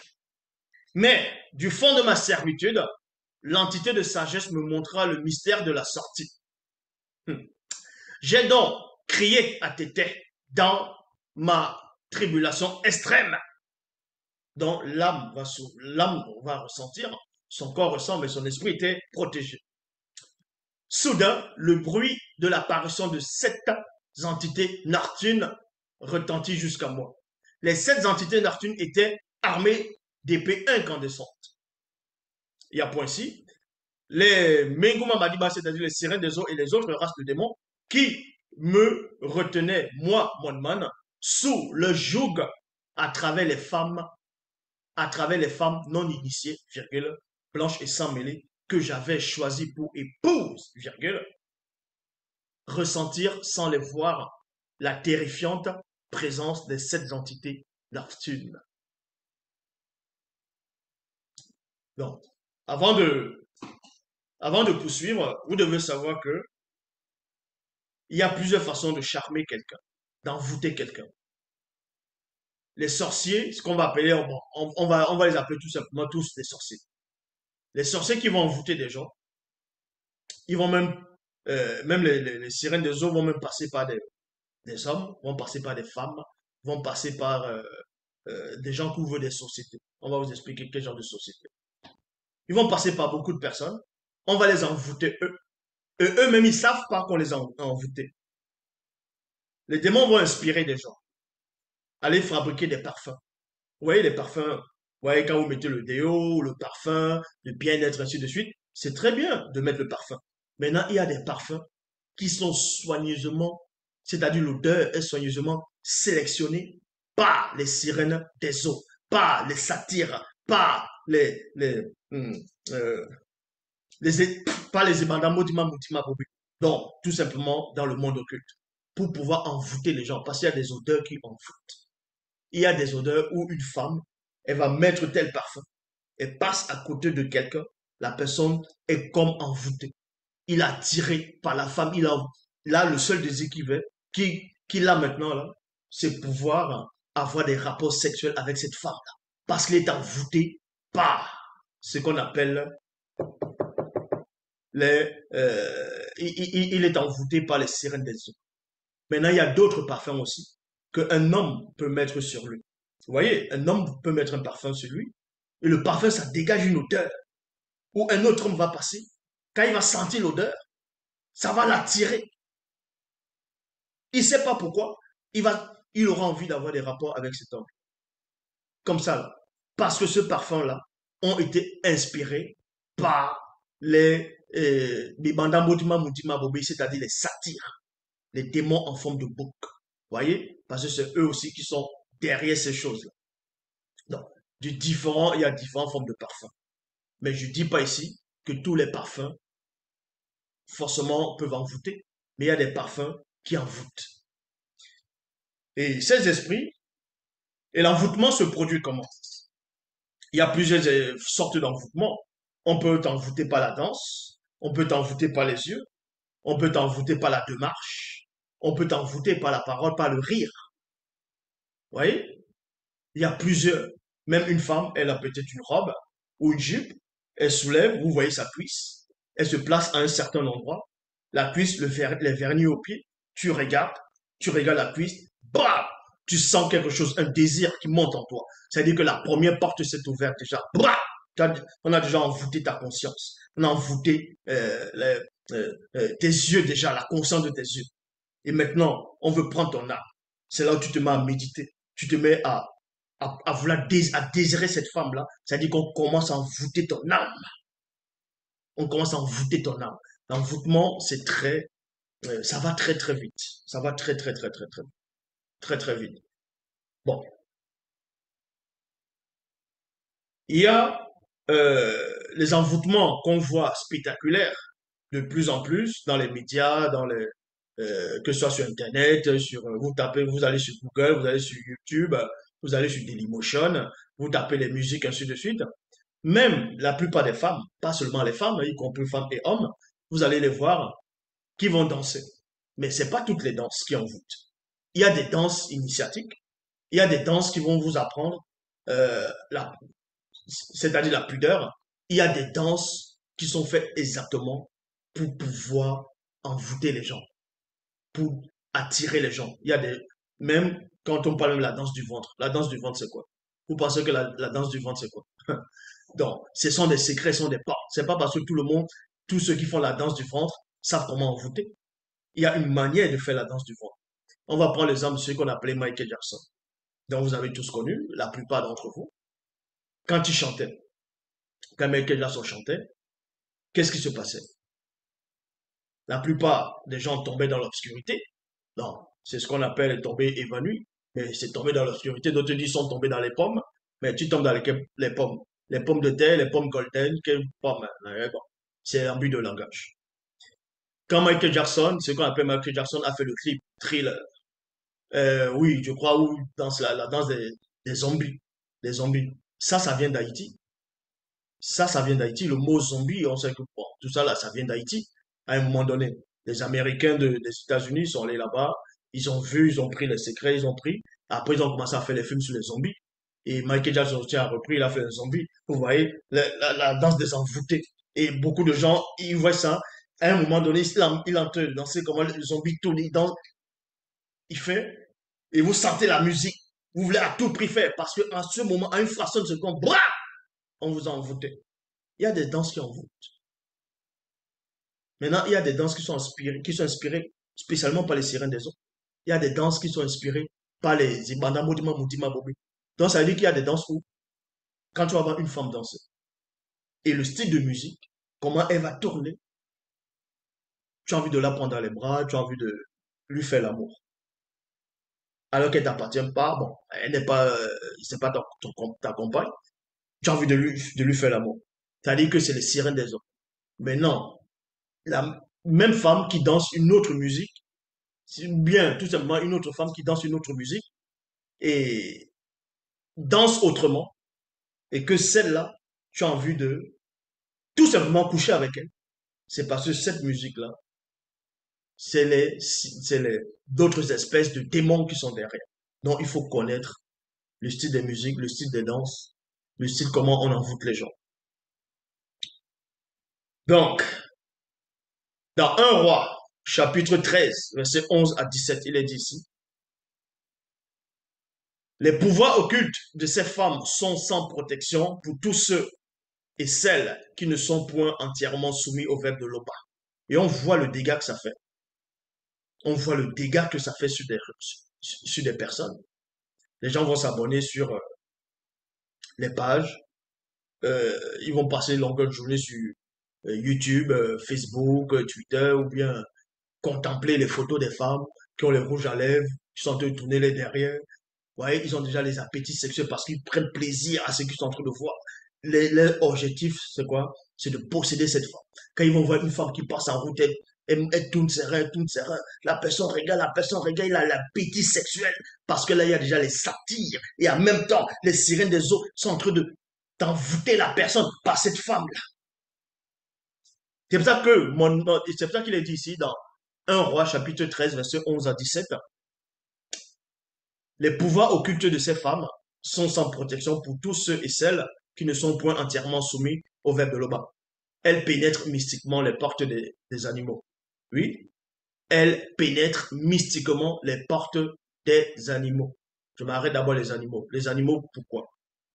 mais du fond de ma servitude, l'entité de sagesse me montra le mystère de la sortie. Hmm. J'ai donc crié à Tété dans ma tribulation extrême, dont l'âme va, l'âme va ressentir, son corps ressent, mais son esprit était protégé. Soudain, le bruit de l'apparition de sept entités Nartunes retentit jusqu'à moi. Les sept entités Nartunes étaient armées d'épées incandescentes. Il y a point ici, les Menguma Madiba, c'est-à-dire les sirènes des eaux et les autres races de démons, qui me retenaient, moi, Monman, sous le joug à travers les femmes, à travers les femmes non initiées, virgule, blanches et sans mêlée, que j'avais choisies pour épouse, virgule, ressentir sans les voir la terrifiante présence des sept entités Nartunes. Donc, avant de, avant de poursuivre, vous devez savoir que il y a plusieurs façons de charmer quelqu'un, d'envoûter quelqu'un. Les sorciers, ce qu'on va appeler, on, on, va, on va les appeler tout simplement tous des sorciers. Les sorciers qui vont envoûter des gens, ils vont même, euh, même les, les, les sirènes des eaux vont même passer par des, des hommes, vont passer par des femmes, vont passer par euh, euh, des gens qui ouvrent des sociétés. On va vous expliquer quel genre de société. Ils vont passer par beaucoup de personnes. On va les envoûter eux. Et eux-mêmes, ils ne savent pas qu'on les a envoûtés. Les démons vont inspirer des gens. Aller fabriquer des parfums. Vous voyez les parfums, vous voyez quand vous mettez le déo, le parfum, le bien-être, ainsi de suite, c'est très bien de mettre le parfum. Maintenant, il y a des parfums qui sont soigneusement, c'est-à-dire l'odeur est soigneusement sélectionnée par les sirènes des eaux, par les satyres, par les, les, hum, euh, les, par les ébandamos d'Imam Donc, tout simplement dans le monde occulte, pour pouvoir envoûter les gens, parce qu'il y a des odeurs qui envoûtent. Il y a des odeurs où une femme, elle va mettre tel parfum, elle passe à côté de quelqu'un, la personne est comme envoûtée. Il est attiré par la femme, il a, là, le seul désir qu'il veut, qu'il qu a maintenant, là, c'est pouvoir avoir des rapports sexuels avec cette femme-là. Parce qu'il est envoûté par ce qu'on appelle les, euh, il, il, il est envoûté par les sirènes des eaux. Maintenant, il y a d'autres parfums aussi qu'un homme peut mettre sur lui. Vous voyez, un homme peut mettre un parfum sur lui, et le parfum, ça dégage une odeur. Où un autre homme va passer, quand il va sentir l'odeur, ça va l'attirer. Il ne sait pas pourquoi, il, va, il aura envie d'avoir des rapports avec cet homme. Comme ça, là. Parce que ce parfum-là ont été inspirés par les, euh, les bandamoutima moutima bobi, c'est-à-dire les satyres, les démons en forme de bouc. Vous voyez? Parce que c'est eux aussi qui sont derrière ces choses-là. Donc, du différent, il y a différentes formes de parfums. Mais je ne dis pas ici que tous les parfums forcément peuvent envoûter, mais il y a des parfums qui envoûtent. Et ces esprits, et l'envoûtement se produit comment? Il y a plusieurs euh, sortes d'envoûtement. On peut t'envoûter par la danse, on peut t'envoûter par les yeux, on peut t'envoûter par la démarche, on peut t'envoûter par la parole, par le rire. Vous voyez? Il y a plusieurs. Même une femme, elle a peut-être une robe ou une jupe, elle soulève, vous voyez sa cuisse, elle se place à un certain endroit, la cuisse, le ver, les vernis au pied, tu regardes, tu regardes la cuisse, bam, tu sens quelque chose, un désir qui monte en toi. C'est-à-dire que la première porte s'est ouverte déjà, bam, on a déjà envoûté ta conscience, on a envoûté euh, les, euh, euh, tes yeux déjà, la conscience de tes yeux. Et maintenant, on veut prendre ton âme. C'est là où tu te mets à méditer. Tu te mets à, à, à vouloir dés, à désirer cette femme-là. C'est-à-dire qu'on commence à envoûter ton âme. On commence à envoûter ton âme. L'envoûtement, c'est très, euh, ça va très très vite. Ça va très très très très très très très vite. Bon, il y a euh, les envoûtements qu'on voit spectaculaires de plus en plus dans les médias, dans les, euh, que ce soit sur Internet, sur, euh, vous tapez, vous allez sur Google, vous allez sur YouTube, euh, vous allez sur Dailymotion, vous tapez les musiques, ainsi de suite. Même la plupart des femmes, pas seulement les femmes, y compris femmes et hommes, vous allez les voir qui vont danser. Mais c'est pas toutes les danses qui envoûtent. Il y a des danses initiatiques, il y a des danses qui vont vous apprendre euh, la, c'est-à-dire la pudeur. Il y a des danses qui sont faites exactement pour pouvoir envoûter les gens, pour attirer les gens. Il y a des, même quand on parle de la danse du ventre, la danse du ventre, c'est quoi? Vous pensez que la, la danse du ventre, c'est quoi? Donc, ce sont des secrets, ce sont des pas. C'est pas parce que tout le monde, tous ceux qui font la danse du ventre, savent comment envoûter. Il y a une manière de faire la danse du ventre. On va prendre l'exemple de celui qu'on appelait Michael Jackson, dont vous avez tous connu, la plupart d'entre vous. Quand il chantait, quand Michael Jackson chantait, qu'est-ce qui se passait? La plupart des gens tombaient dans l'obscurité. Non, c'est ce qu'on appelle tomber évanoui. Mais c'est tomber dans l'obscurité. D'autres disent sont tombés dans les pommes. Mais tu tombes dans les, les pommes. Les pommes de terre, les pommes golden, quelles pommes? Hein, bon, c'est un but de langage. Quand Michael Jackson, ce qu'on appelle Michael Jackson, a fait le clip Thriller, euh, oui, je crois, où danse la, la danse des, des zombies. Des zombies. Ça, ça vient d'Haïti. Ça, ça vient d'Haïti. Le mot zombie, on sait que bon, tout ça là, ça vient d'Haïti. À un moment donné, les Américains de, des États-Unis sont allés là-bas. Ils ont vu, ils ont pris les secrets, ils ont pris. Après, ils ont commencé à faire les films sur les zombies. Et Michael Jackson aussi a repris, il a fait un zombie. Vous voyez, la, la, la danse des envoûtés. Et beaucoup de gens, ils voient ça. À un moment donné, il, en- il est en train de danser comment le zombie tourne, il danse, il fait. Et vous sentez la musique. Vous voulez à tout prix faire. Parce qu'en ce moment, à une fraction de seconde, bra, on vous a envoûté. Il y a des danses qui envoûtent. Maintenant, il y a des danses qui sont inspirées, qui sont inspirées spécialement par les sirènes des eaux. Il y a des danses qui sont inspirées par les Ibanda Modima Moutima Bobi. Donc, ça veut dire qu'il y a des danses où, quand tu vas voir une femme danser, et le style de musique, comment elle va tourner, tu as envie de la prendre dans les bras, tu as envie de lui faire l'amour. Alors qu'elle t'appartient pas, bon, elle n'est pas, euh, c'est pas ta, ton- ta compagne, tu as envie de lui, de lui faire l'amour. C'est-à-dire que c'est les sirènes des eaux. Mais non, la même femme qui danse une autre musique, c'est bien tout simplement une autre femme qui danse une autre musique, et danse autrement, et que celle-là, tu as envie de tout simplement coucher avec elle, c'est parce que cette musique-là, c'est les, c'est les, d'autres espèces de démons qui sont derrière. Donc, il faut connaître le style des musiques, le style des danses, le style comment on envoûte les gens. Donc, dans un roi, chapitre treize, verset onze à dix-sept, il est dit ici, les pouvoirs occultes de ces femmes sont sans protection pour tous ceux et celles qui ne sont point entièrement soumis au verbe de l'Oba. Et on voit le dégât que ça fait. On voit le dégât que ça fait sur des, sur des personnes. Les gens vont s'abonner sur euh, les pages. Euh, ils vont passer longueur de journée sur euh, YouTube, euh, Facebook, euh, Twitter, ou bien contempler les photos des femmes qui ont les rouges à lèvres, qui sont en train de tourner les derrière. Vous voyez, ils ont déjà les appétits sexuels parce qu'ils prennent plaisir à ce qu'ils sont en train de voir. Les, leur objectif, c'est quoi? C'est de posséder cette femme. Quand ils vont voir une femme qui passe en route, elle, elle, elle tourne ses reins, elle tourne ses reins. La personne regarde, la personne regarde, il a l'appétit sexuel parce que là, il y a déjà les satires. Et en même temps, les sirènes des eaux sont en train de d'envoûter la personne par cette femme-là. C'est pour ça que mon, c'est pour ça qu'il est dit ici dans un roi chapitre treize, verset onze à dix-sept, les pouvoirs occultes de ces femmes sont sans protection pour tous ceux et celles qui ne sont point entièrement soumis au verbe de l'Oba. Elles pénètrent mystiquement les portes des, des animaux. Oui, elles pénètrent mystiquement les portes des animaux. Je m'arrête d'abord les animaux. Les animaux, pourquoi?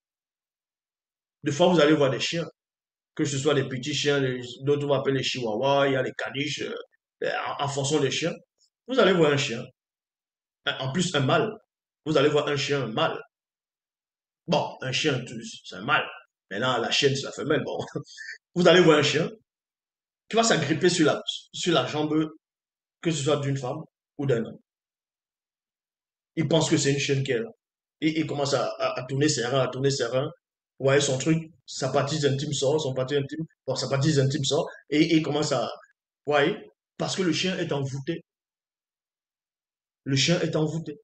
Des fois, vous allez voir des chiens, que ce soit des petits chiens, d'autres vont appeler les chihuahuas, il y a les caniches, euh, en, en fonction des chiens. Vous allez voir un chien, en plus un mâle. Vous allez voir un chien un mâle. Bon, un chien, c'est un mâle. Maintenant, la chienne, c'est la femelle. Bon, vous allez voir un chien qui va s'agripper sur la, sur la jambe, que ce soit d'une femme ou d'un homme. Il pense que c'est une chienne qui est là. Et il commence à, à, à tourner ses reins, à tourner ses reins. Vous voyez son truc, sa partie intime sort, son partie intime, bon, sa partie intime sort, et, et il commence à, vous voyez, parce que le chien est envoûté. Le chien est envoûté.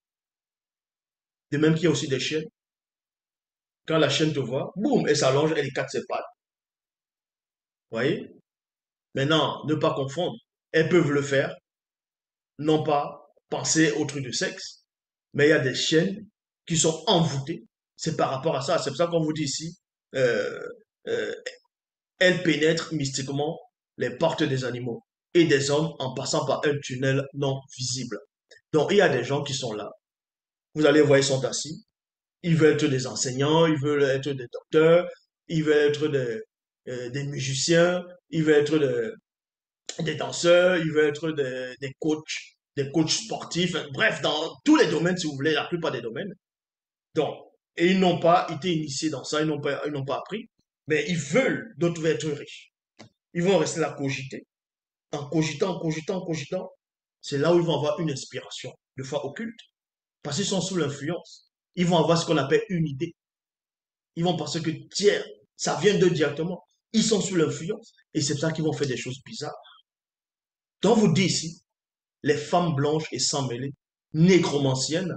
De même qu'il y a aussi des chiennes. Quand la chienne te voit, boum, elle s'allonge, elle écarte ses pattes. Vous voyez? Maintenant, ne pas confondre. Elles peuvent le faire, non pas penser au truc de sexe, mais il y a des chiennes qui sont envoûtées. C'est par rapport à ça. C'est pour ça qu'on vous dit ici, euh, euh, elles pénètrent mystiquement les portes des animaux et des hommes en passant par un tunnel non visible. Donc, il y a des gens qui sont là. Vous allez voir, ils sont assis. Ils veulent être des enseignants, ils veulent être des docteurs, ils veulent être des, euh, des musiciens, ils veulent être des, des danseurs, ils veulent être des, des coachs, des coachs sportifs, bref, dans tous les domaines, si vous voulez, la plupart des domaines. Donc, et ils n'ont pas été initiés dans ça, ils n'ont pas, ils n'ont pas appris, mais ils veulent, d'autres veulent être riches. Ils vont rester là cogiter, en cogitant, en cogitant, en cogitant. C'est là où ils vont avoir une inspiration, de fois occulte, parce qu'ils sont sous l'influence. Ils vont avoir ce qu'on appelle une idée. Ils vont penser que, tiens, ça vient d'eux directement. Ils sont sous l'influence, et c'est pour ça qu'ils vont faire des choses bizarres. Donc, vous dites ici, les femmes blanches et sans mêlée, nécromanciennes,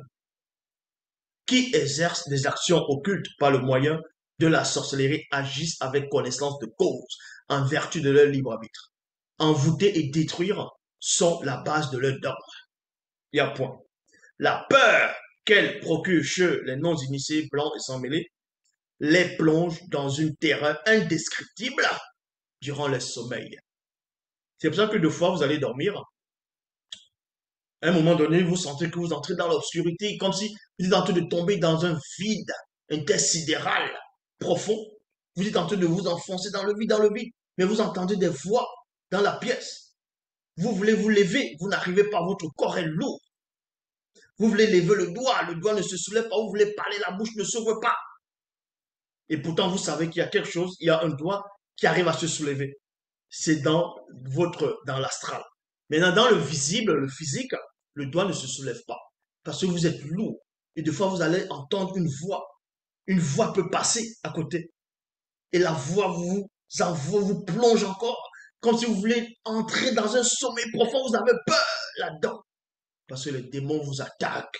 qui exercent des actions occultes par le moyen de la sorcellerie, agissent avec connaissance de cause, en vertu de leur libre arbitre. Envoûter et détruire sont la base de leur dogme. Il y a point. La peur qu'elles procurent chez les non-initiés blancs et sans mêlée les plonge dans une terreur indescriptible durant le sommeil. C'est pour ça que deux fois vous allez dormir, à un moment donné, vous sentez que vous entrez dans l'obscurité, comme si vous êtes en train de tomber dans un vide intersidéral profond. Vous êtes en train de vous enfoncer dans le vide, dans le vide, mais vous entendez des voix dans la pièce. Vous voulez vous lever, vous n'arrivez pas, votre corps est lourd. Vous voulez lever le doigt, le doigt ne se soulève pas, vous voulez parler, la bouche ne s'ouvre pas. Et pourtant, vous savez qu'il y a quelque chose, il y a un doigt qui arrive à se soulever. C'est dans votre, dans l'astral. Maintenant, dans le visible, le physique, le doigt ne se soulève pas. Parce que vous êtes lourd. Et des fois, vous allez entendre une voix. Une voix peut passer à côté. Et la voix vous envoie, vous plonge encore. Comme si vous voulez entrer dans un sommeil profond. Vous avez peur là-dedans. Parce que les démons vous attaquent.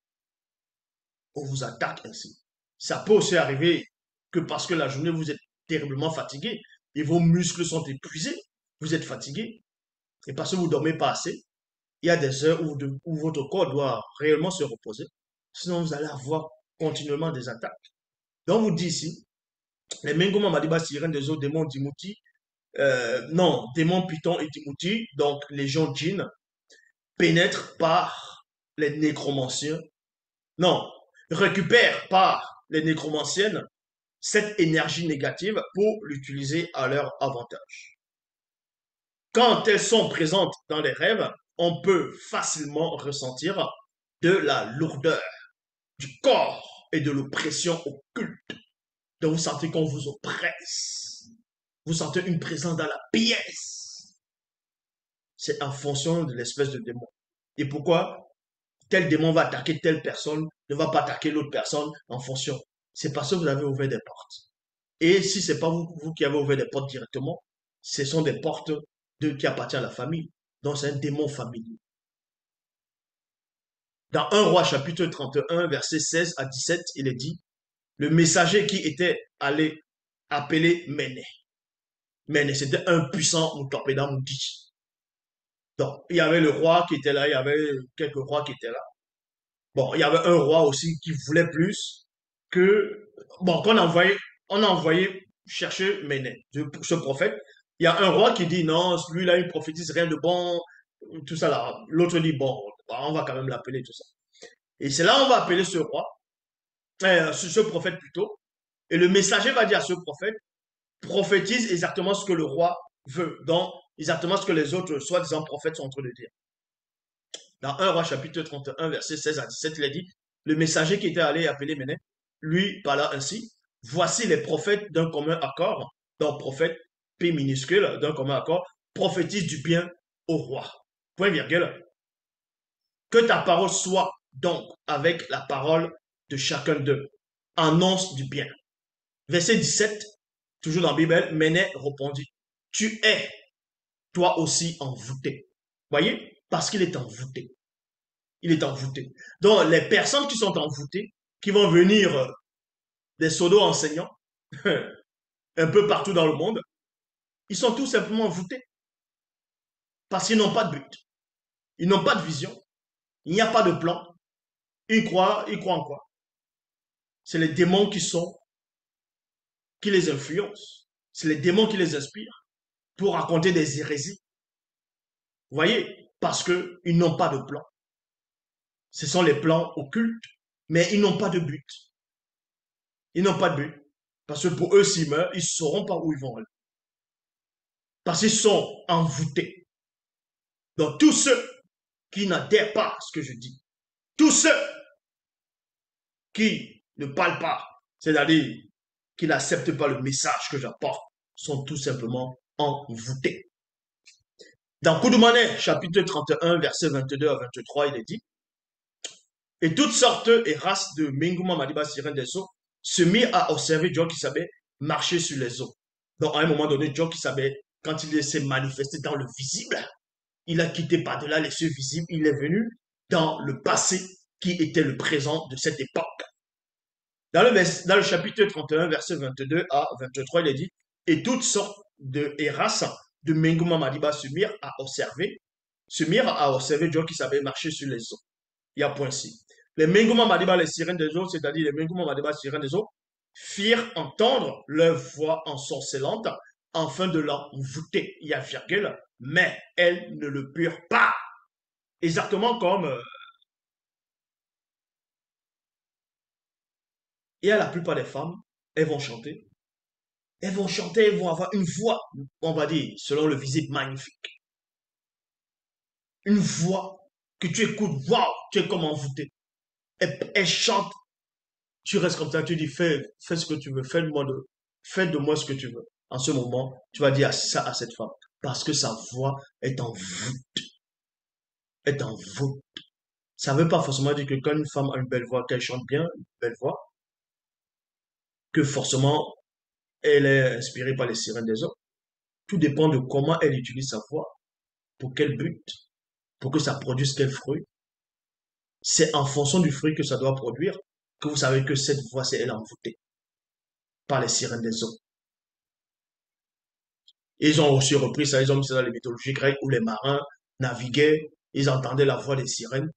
On vous attaque ainsi. Ça peut aussi arriver que parce que la journée, vous êtes terriblement fatigué et vos muscles sont épuisés. Vous êtes fatigué. Et parce que vous ne dormez pas assez, il y a des heures où, de, où, votre corps doit réellement se reposer. Sinon, vous allez avoir continuellement des attaques. Donc, vous dit ici, les Mengoma Madiba sirènes des autres démons d'Imouti, euh, non, démons Python et d'Imouti, donc les gens djinns, pénètrent par les nécromanciens, non, récupèrent par les nécromanciennes cette énergie négative pour l'utiliser à leur avantage. Quand elles sont présentes dans les rêves, on peut facilement ressentir de la lourdeur du corps et de l'oppression occulte. Donc vous sentez qu'on vous oppresse. Vous sentez une présence dans la pièce. C'est en fonction de l'espèce de démon. Et pourquoi tel démon va attaquer telle personne, ne va pas attaquer l'autre personne en fonction. C'est parce que vous avez ouvert des portes. Et si ce n'est pas vous, vous qui avez ouvert des portes directement, ce sont des portes de, qui appartiennent à la famille. Donc c'est un démon familier. Dans un roi chapitre trente et un, versets seize à dix-sept, il est dit, le messager qui était allé appelé Méné. Méné, c'était un puissant Moutopéda Moudi. Donc, il y avait le roi qui était là, il y avait quelques rois qui étaient là. Bon, il y avait un roi aussi qui voulait plus que, bon, qu'on envoyait, on a envoyé chercher Méné, ce prophète. Il y a un roi qui dit non, lui là, il prophétise rien de bon, tout ça là. L'autre dit bon, on va quand même l'appeler, tout ça. Et c'est là on va appeler ce roi, euh, ce, ce prophète plutôt. Et le messager va dire à ce prophète, prophétise exactement ce que le roi veut. Donc, exactement ce que les autres soi-disant prophètes sont en train de dire. Dans un roi chapitre trente et un, verset seize à dix-sept, il est dit, le messager qui était allé appeler Méné, lui parla ainsi, voici les prophètes d'un commun accord, donc prophète P minuscule d'un commun accord, prophétise du bien au roi. Point virgule. Que ta parole soit donc avec la parole de chacun d'eux. Annonce du bien. Verset dix-sept, toujours dans la Bible, Méné répondit, tu es toi aussi envoûté. Voyez, parce qu'il est envoûté. Il est envoûté. Donc, les personnes qui sont envoûtées, qui vont venir euh, des pseudo-enseignants, un peu partout dans le monde, ils sont tout simplement envoûtés. Parce qu'ils n'ont pas de but. Ils n'ont pas de vision. Il n'y a pas de plan. Ils croient, ils croient en quoi? C'est les démons qui sont, qui les influencent. C'est les démons qui les inspirent pour raconter des hérésies. Vous voyez? Parce qu'ils n'ont pas de plan. Ce sont les plans occultes, mais ils n'ont pas de but. Ils n'ont pas de but. Parce que pour eux, s'ils meurent, ils ne sauront pas où ils vont aller. Parce qu'ils sont envoûtés. Donc, tous ceux qui n'adhèrent pas à ce que je dis, tous ceux qui ne parlent pas, c'est-à-dire qui n'acceptent pas le message que j'apporte, sont tout simplement envoûtés. Dans Koudoumane, chapitre trente et un, versets vingt-deux à vingt-trois, il est dit, et toutes sortes et races de Minguma Madiba Sirène des eaux se mirent à observer John qui savait marcher sur les eaux. Donc, à un moment donné, John qui savait, quand il s'est manifesté dans le visible, il a quitté par-delà les cieux visibles, il est venu dans le passé qui était le présent de cette époque. Dans le, dans le chapitre trente et un, verset vingt-deux à vingt-trois, il est dit, et toutes sortes de races de Menguma Madiba se mirent à observer, se mirent à observer John qui savait marcher sur les eaux. Il y a point ci. Les Menguma Madiba, les sirènes des eaux, c'est-à-dire les Menguma Madiba, sirènes des eaux, firent entendre leur voix ensorcelante afin de l'envoûter. Il y a virgule, mais elles ne le purent pas. Exactement comme euh, et à la plupart des femmes, elles vont chanter. Elles vont chanter, elles vont avoir une voix, on va dire, selon le visible, magnifique. Une voix que tu écoutes, waouh, tu es comme envoûté. Elles, elles chantent, tu restes comme ça, tu dis, fais, fais ce que tu veux, fais de moi, de, fais de moi ce que tu veux. En ce moment, tu vas dire ça à cette femme, parce que sa voix est en voûte, est en voûte. Ça ne veut pas forcément dire que quand une femme a une belle voix, qu'elle chante bien, une belle voix, que forcément elle est inspirée par les sirènes des hommes. Tout dépend de comment elle utilise sa voix, pour quel but, pour que ça produise quel fruit. C'est en fonction du fruit que ça doit produire que vous savez que cette voix, c'est elle envoûtée par les sirènes des eaux. Ils ont aussi repris ça, ils ont mis ça dans les mythologies grecques où les marins naviguaient, ils entendaient la voix des sirènes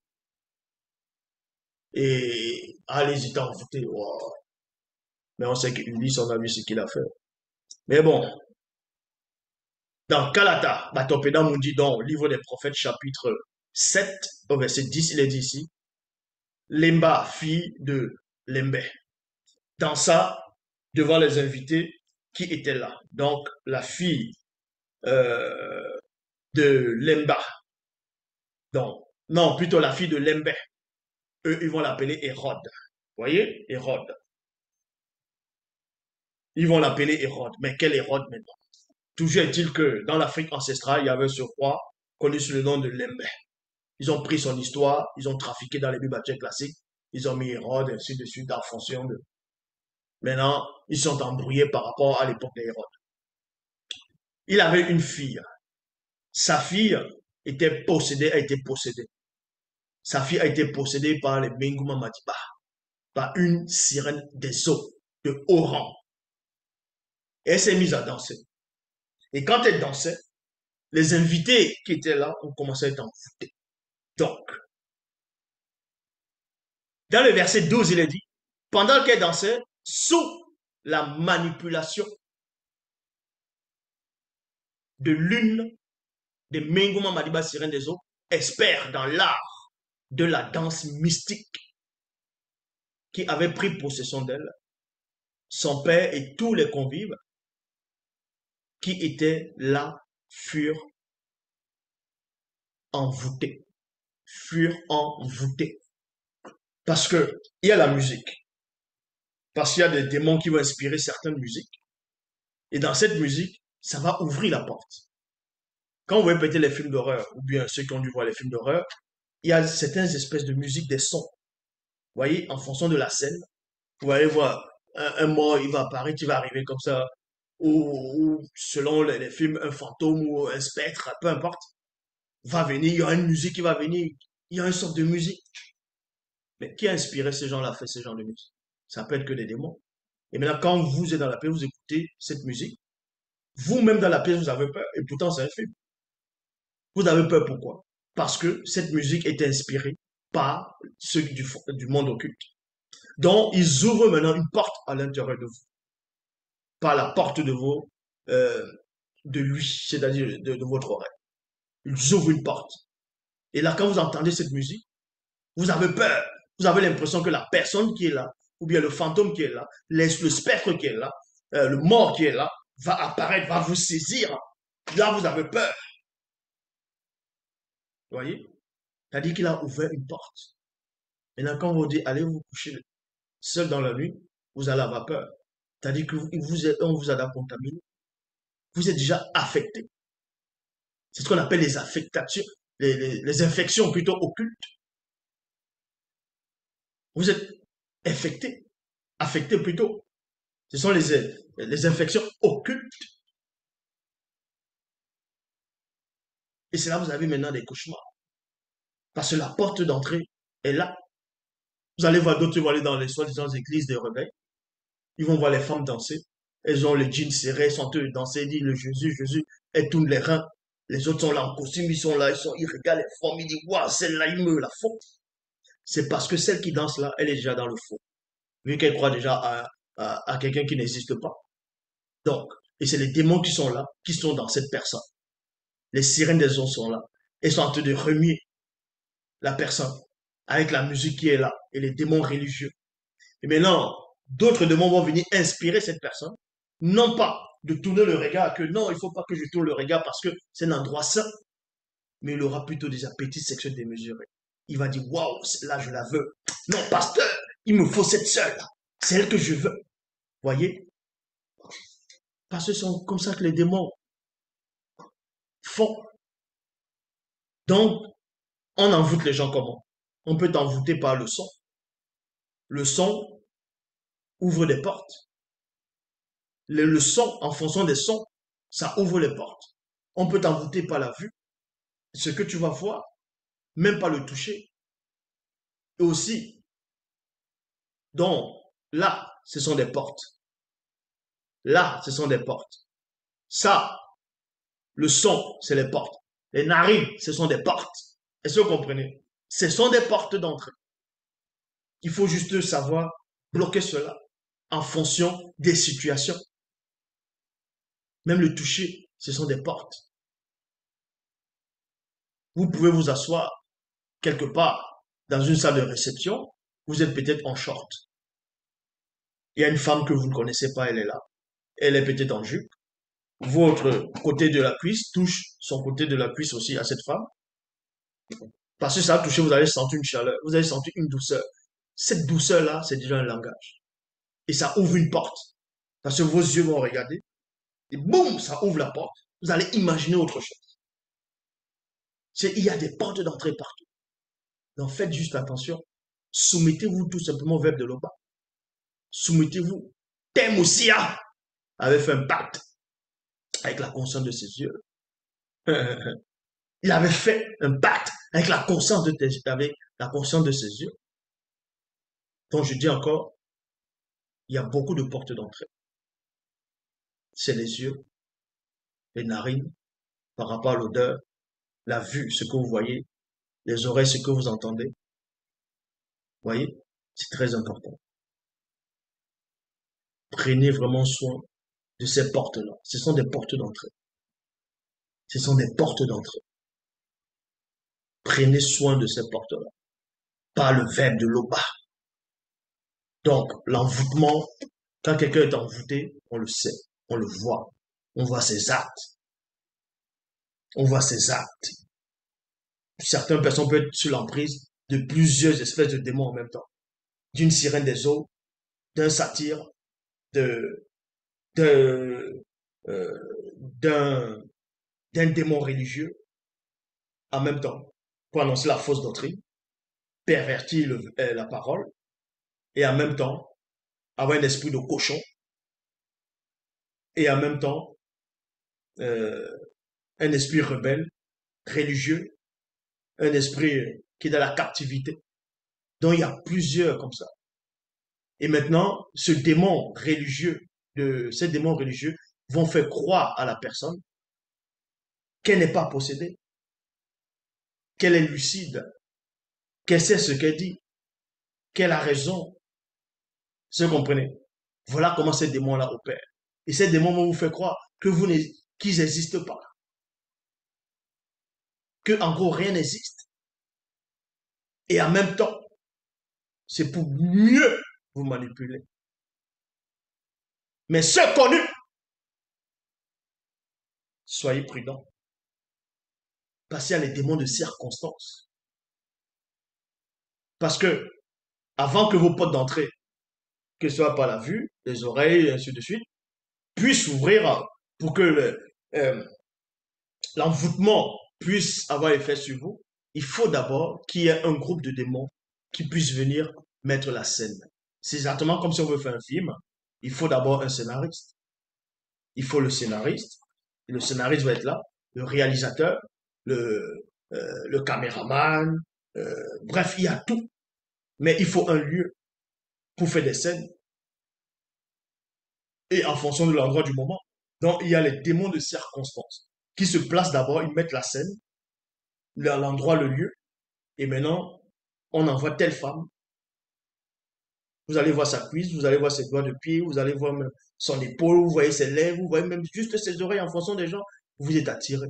et ah, ils étaient envoûtés. Wow. Mais on sait qu'Ulysse, on a vu ce qu'il a fait. Mais bon, dans Kalata, Batopéda nous dit dans le livre des prophètes, chapitre sept, au verset dix, il est dit ici, Lemba, fille de Lembe, dansa devant les invités qui étaient là. Donc, la fille euh, de Lemba, donc, non, plutôt la fille de Lembe, eux, ils vont l'appeler Hérode. Vous voyez, Hérode. Ils vont l'appeler Hérode. Mais quel Hérode maintenant? Toujours est-il que dans l'Afrique ancestrale, il y avait ce roi connu sous le nom de Lembe. Ils ont pris son histoire, ils ont trafiqué dans les bibliothèques classiques, ils ont mis Hérode, ainsi de suite, en fonction de. Maintenant, ils sont embrouillés par rapport à l'époque d'Hérode. Il avait une fille. Sa fille était possédée, a été possédée. Sa fille a été possédée par les Menguma Madiba, par une sirène des eaux de haut rang. Et elle s'est mise à danser. Et quand elle dansait, les invités qui étaient là ont commencé à être envoûtés. Donc, dans le verset douze, il est dit, pendant qu'elle dansait, sous la manipulation de l'une des Mengouma Madiba Sirène des eaux, expert dans l'art de la danse mystique qui avait pris possession d'elle, son père et tous les convives qui étaient là furent envoûtés, furent envoûtés. Parce que il y a la musique, parce qu'il y a des démons qui vont inspirer certaines musiques, et dans cette musique, ça va ouvrir la porte. Quand vous voyez peut-être les films d'horreur, ou bien ceux qui ont dû voir les films d'horreur, il y a certaines espèces de musique, des sons. Vous voyez, en fonction de la scène, vous allez voir un, un mort, il va apparaître, il va arriver comme ça, ou, ou selon les, les films, un fantôme ou un spectre, peu importe, va venir, il y a une musique qui va venir, il y a une sorte de musique. Mais qui a inspiré ces gens-là, fait ce genre de musique? Ça peut être que des démons. Et maintenant, quand vous êtes dans la pièce, vous écoutez cette musique, vous-même dans la pièce, vous avez peur, et pourtant c'est un film. Vous avez peur pourquoi? Parce que cette musique est inspirée par ceux du, du monde occulte. Donc, ils ouvrent maintenant une porte à l'intérieur de vous, par la porte de vos, euh, de lui, c'est-à-dire de, de votre oreille. Ils ouvrent une porte. Et là, quand vous entendez cette musique, vous avez peur. Vous avez l'impression que la personne qui est là, ou bien le fantôme qui est là, le spectre qui est là, euh, le mort qui est là, va apparaître, va vous saisir. Là, vous avez peur. Vous voyez? C'est-à-dire qu'il a ouvert une porte. Maintenant, quand on vous dit, allez vous coucher seul dans la nuit, vous allez avoir peur. C'est-à-dire que vous, vous êtes, on vous a contaminé. Vous êtes déjà affecté. C'est ce qu'on appelle les affectations, les, les, les infections plutôt occultes. Vous êtes infecté, affecté plutôt. Ce sont les, les infections occultes. Et c'est là que vous avez maintenant des cauchemars. Parce que la porte d'entrée est là. Vous allez voir d'autres, vont aller dans les soi-disant églises des rebelles. Ils vont voir les femmes danser. Elles ont les jeans serrés, sont eux danser, disent le Jésus, Jésus, elles tournent les reins. Les autres sont là en costume, ils sont là, ils, sont, ils regardent les femmes, ils disent, waouh, celle-là, ils me la font. C'est parce que celle qui danse là, elle est déjà dans le faux. Vu qu'elle croit déjà à, à, à quelqu'un qui n'existe pas. Donc, et c'est les démons qui sont là, qui sont dans cette personne. Les sirènes des eaux sont là. Elles sont en train de remuer la personne avec la musique qui est là et les démons religieux. Et maintenant, d'autres démons vont venir inspirer cette personne, non pas de tourner le regard, que non, il ne faut pas que je tourne le regard parce que c'est un endroit saint, mais il aura plutôt des appétits sexuels démesurés. Il va dire, waouh, là je la veux. Non, pasteur, il me faut cette seule-là. C'est elle que je veux. Voyez? Parce que c'est comme ça que les démons font. Donc, on envoûte les gens comment? On peut t'envoûter par le son. Le son ouvre des portes. Le, le son, en fonction des sons, ça ouvre les portes. On peut t'envoûter par la vue. Ce que tu vas voir, même pas le toucher. Et aussi, donc, là, ce sont des portes. Là, ce sont des portes. Ça, le son, c'est les portes. Les narines, ce sont des portes. Est-ce que vous comprenez? Ce sont des portes d'entrée. Il faut juste savoir bloquer cela en fonction des situations. Même le toucher, ce sont des portes. Vous pouvez vous asseoir quelque part dans une salle de réception. Vous êtes peut-être en short. Il y a une femme que vous ne connaissez pas, elle est là. Elle est peut-être en jupe. Votre côté de la cuisse touche son côté de la cuisse aussi à cette femme. Parce que ça a touché, vous allez sentir une chaleur, vous allez sentir une douceur. Cette douceur-là, c'est déjà un langage. Et ça ouvre une porte. Parce que vos yeux vont regarder. Et boum, ça ouvre la porte. Vous allez imaginer autre chose. C'est, il y a des portes d'entrée partout. Donc faites juste attention. Soumettez-vous tout simplement au verbe de l'Oba. Soumettez-vous. Temosia avait fait un pacte avec la conscience de ses yeux. Il avait fait un pacte avec la conscience de, tes, avec la conscience de ses yeux. Donc je dis encore, il y a beaucoup de portes d'entrée. c'est les yeux, les narines, par rapport à l'odeur, la vue, ce que vous voyez, les oreilles, ce que vous entendez. Vous voyez, c'est très important. Prenez vraiment soin de ces portes-là. Ce sont des portes d'entrée. Ce sont des portes d'entrée. Prenez soin de ces portes-là. Par le verbe de l'Oba. Donc, l'envoûtement, quand quelqu'un est envoûté, on le sait, on le voit. On voit ses actes. On voit ses actes. Certaines personnes peuvent être sur l'emprise de plusieurs espèces de démons en même temps. D'une sirène des eaux, d'un satyre, de, de, euh, d'un, d'un démon religieux en même temps pour annoncer la fausse doctrine, pervertir le- euh, la parole et en même temps avoir un esprit de cochon et en même temps euh, un esprit rebelle, religieux, un esprit qui est dans la captivité. Donc il y a plusieurs comme ça. Et maintenant, ce démon religieux, de, ces démons religieux vont faire croire à la personne qu'elle n'est pas possédée, qu'elle est lucide, qu'elle sait ce qu'elle dit, qu'elle a raison. Vous comprenez? Voilà comment ces démons-là opèrent. Et ces démons vont vous faire croire que vous qu'ils n'existent pas, que en gros rien n'existe. Et en même temps, c'est pour mieux vous manipuler. Mais ceux connus, soyez prudents. Parce qu'il y a les démons de circonstance. Parce que, avant que vos portes d'entrée, que ce soit par la vue, les oreilles, et ainsi de suite, puissent s'ouvrir pour que le, euh, l'envoûtement puisse avoir effet sur vous, il faut d'abord qu'il y ait un groupe de démons qui puisse venir mettre la scène. C'est exactement comme si on veut faire un film. Il faut d'abord un scénariste. Il faut le scénariste. Et le scénariste va être là, le réalisateur, le, euh, le caméraman, euh, bref, il y a tout. Mais il faut un lieu pour faire des scènes. Et en fonction de l'endroit du moment. Donc, il y a les démons de circonstance qui se placent d'abord, ils mettent la scène, l'endroit, le lieu. Et maintenant, on envoie telle femme. Vous allez voir sa cuisse, vous allez voir ses doigts de pied, vous allez voir même son épaule, vous voyez ses lèvres, vous voyez même juste ses oreilles en fonction des gens. Vous êtes attiré.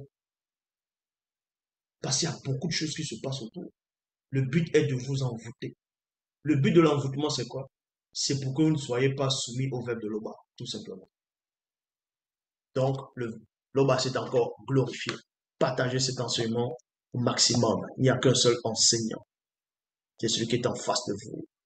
Parce qu'il y a beaucoup de choses qui se passent autour. Le but est de vous envoûter. Le but de l'envoûtement, c'est quoi? C'est pour que vous ne soyez pas soumis au verbe de l'Oba, tout simplement. Donc, le l'Oba, c'est encore glorifié. Partagez cet enseignement au maximum. Il n'y a qu'un seul enseignant. C'est celui qui est en face de vous.